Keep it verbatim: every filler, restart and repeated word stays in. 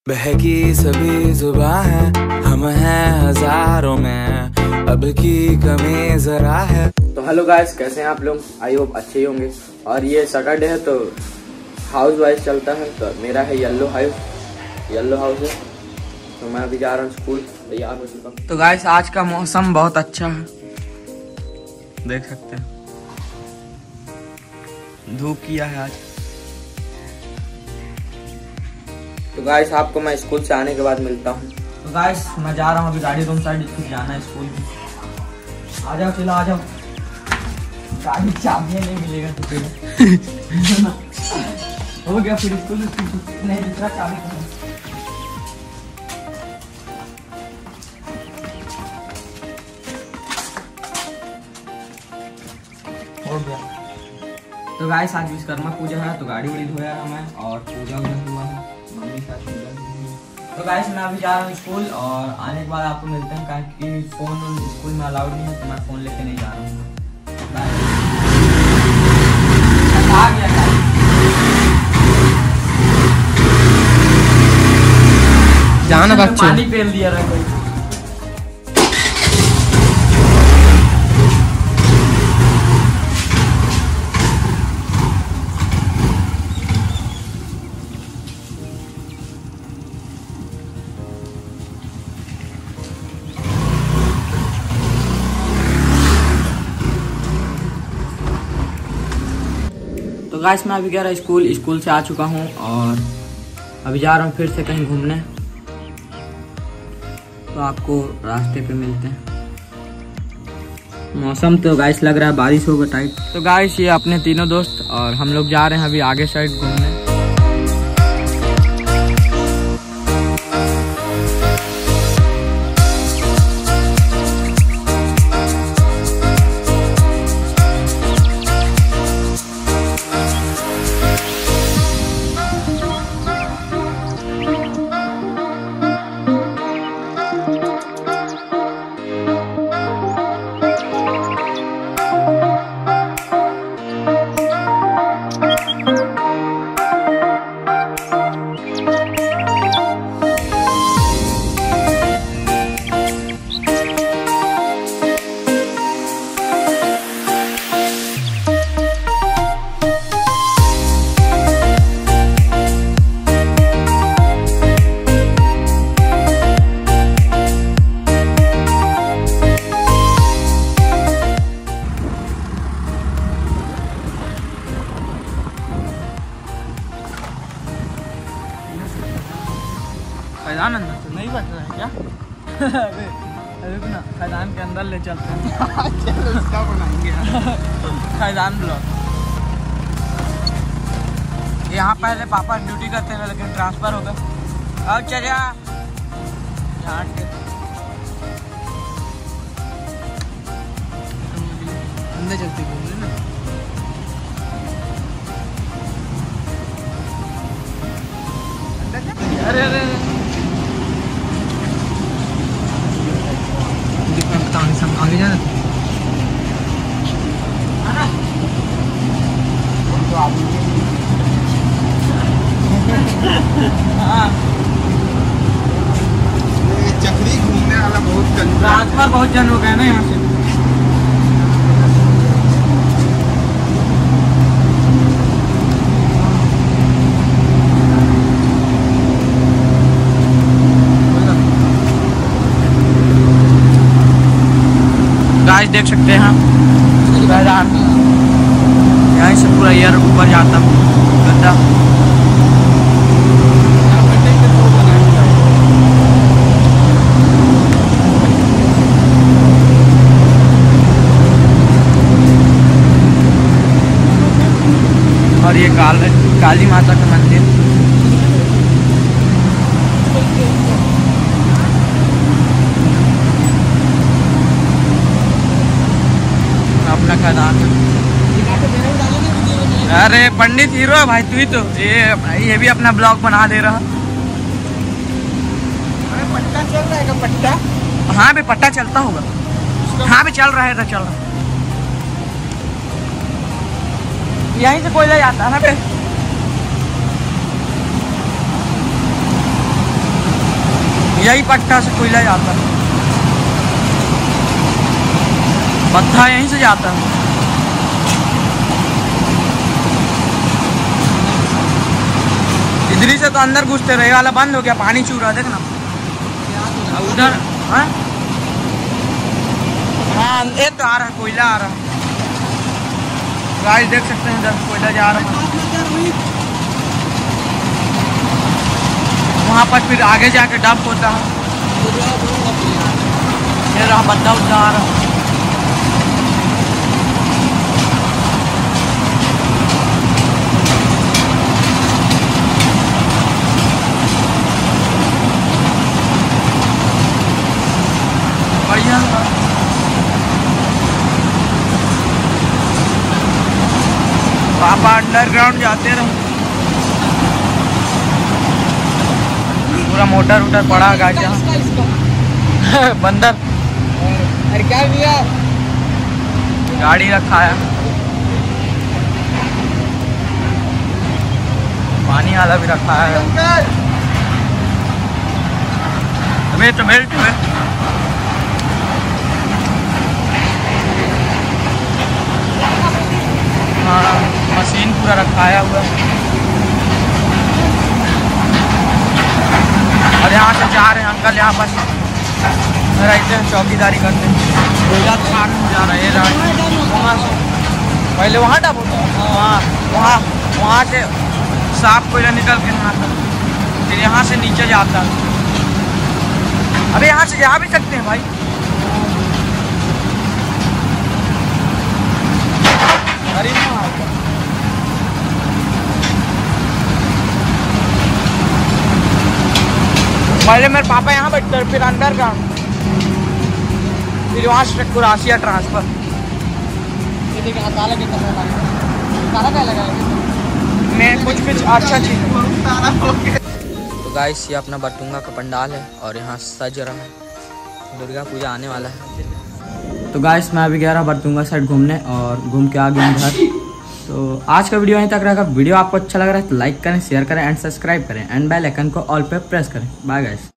बहकी सभी जुबां है, हम हैं हजारों में, अब की कमी जरा है। तो हेलो गाइस, कैसे हैं आप लोग? आई होप अच्छे ही होंगे। और ये सैटरडे है तो हाउस वाइज चलता है। तो मेरा है येलो हाउस येलो हाउस है। तो मैं अभी जा रहा हूँ स्कूल, तैयार हो चुका हूँ। तो गाइस आज का मौसम बहुत अच्छा है, देख सकते हैं। धूप किया है आज। तो गाइस आपको मैं स्कूल से आने के बाद मिलता हूँ। तो गाइस मैं जा रहा हूँ अभी गाड़ी रूम साइड, फिर जाना है स्कूल भी। आ जाओ, चलो आ जाओ। गाड़ी चाबी नहीं मिलेगा तो फिर हो गया, फिर स्कूल नहीं दूसरा चाबी कहाँ? हो गया। तो गाइस आज विश्वकर्मा पूजा है, तो गाड़ी वाड़ी धोया है मैं और पूजा वूजा हुआ है। मम्मी का तो गाइस मैं अभी जा रहा हूँ स्कूल, और आने के बाद आपको मिलते हैं। कारण कि फोन स्कूल में अलाउड नहीं है, तो मैं फोन लेके नहीं जा रहा हूँ। आ गया जाना बच्चों, पानी पेल दिया रहा कोई। तो गाइस मैं अभी गया रहा स्कूल स्कूल से आ चुका हूँ, और अभी जा रहा हूँ फिर से कहीं घूमने। तो आपको रास्ते पे मिलते हैं। मौसम तो गाइस लग रहा है बारिश होगा टाइट। तो गाइस ये अपने तीनों दोस्त और हम लोग जा रहे हैं अभी आगे साइड घूमने। खैदान अंदर तो नहीं बच रहा है क्या? अरे रुक ना, खैदान के अंदर ले चलते हैं। उसका बनाएंगे खैदान ब्लॉक। यहाँ पहले पापा ड्यूटी करते थे, लेकिन ट्रांसफर हो गया। अब चलिए झाट के अंदर चलते घूमने ना। अरे अरे आगे जाना चक्री घूमने वाला बहुत ट्रांसफर बहुत जन हो गया ना यहाँ से। गाइस देख सकते हैं मैदान, यहीं से पूरा एयर ऊपर जाता गड्ढा। और ये काल काली माता का मंदिर। अपना खदान। अरे पंडित हीरो भाई, तू ही तो ये भाई ये भी अपना ब्लॉग बना दे रहा। अरे पट्टा चल रहा है, पट्टा? हाँ भी पट्टा चलता होगा। हाँ भी चल रहा है, तो चल रहा है। यहीं से कोयला जाता है ना पे। यही पट्टा से कोयला जाता है, पत्थर यहीं से जाता है। इधरी से तो अंदर घुसते रहे वाला बंद हो गया, पानी चू रहा है देखना उधर। हाँ हाँ ये तो आ रहा है, कोयला आ रहा है गाइस, देख सकते हैं इधर कोयला जा रहा है। वहाँ पर फिर आगे जाके डंप होता है। ये रहा बंदा उधर आ रहा है। बढ़िया पापा अंडरग्राउंड जाते रहे, पूरा मोटर वोटर पड़ा गाड़ी जहाँ बंदर। अरे क्या भैया गाड़ी रखा है, पानी वाला भी रखा है। अबे तो बेल्ट है, हाँ मशीन पूरा रखाया हुआ। और यहाँ से जा रहे हैं अंकल, यहाँ पर रहते हैं, चौकीदारी करते हैं। कोयला खान हो जा रहा है ये वहाँ से, पहले वहाँ डब होता है, वहाँ वहाँ वहाँ से साफ कोयला निकल के यहाँ तक, फिर यहाँ से नीचे जाता है। अबे यहाँ से जा भी सकते हैं भाई। पहले मेरे पापा यहाँ बैठते फिर अंडरग्राउंड, फिर वहाँ से कुरासिया ट्रांसफर। मैं कुछ कुछ अच्छा चीज। तो गाइस ये अपना बरतुंगा का पंडाल है और यहाँ सज रहा है, दुर्गा पूजा आने वाला है। तो गाइस मैं अभी गया रहा बरतुंगा साइड घूमने और घूम के आ गया घर। तो आज का वीडियो यहीं तक रहेगा। वीडियो आपको अच्छा लग रहा है तो लाइक करें, शेयर करें एंड सब्सक्राइब करें एंड बेल आइकन को ऑल पे प्रेस करें। Bye guys.